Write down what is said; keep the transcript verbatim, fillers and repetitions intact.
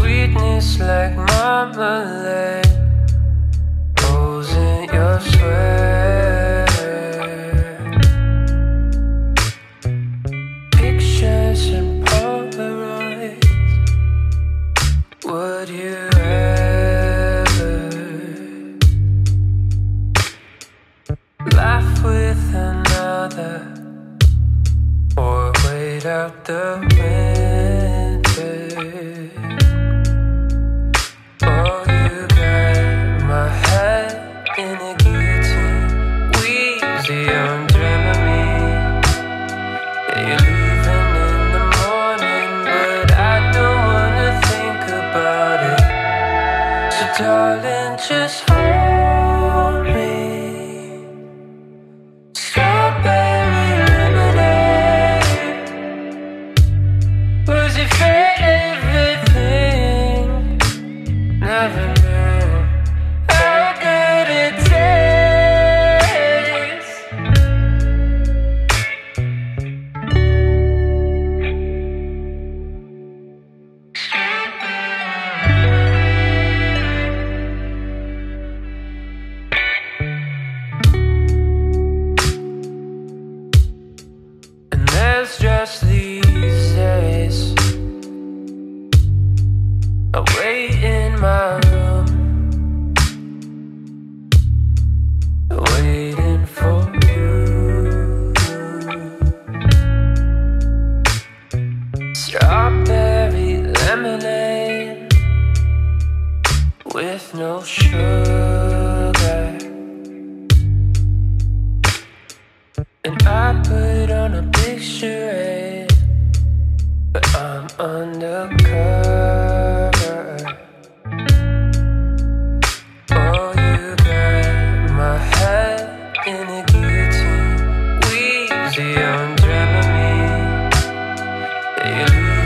sweetness like marmalade rolls in your sweater. Pictures and Polaroids, would you ever laugh with another or wait out the winter? Oh, you got my head in a guillotine, wheezy on Dramamine. You're leaving in the morning, but I don't wanna think about it. So darling, just hold me. Strawberry lemonade was your favorite thing. Never knew how good it tastes. And there's just these days I wait in my room, waiting for you. Strawberry lemonade with no sugar, and I put on a big charade, but I'm undercover. Oh, you got my head in a guillotine, wheezy on Dramamine. You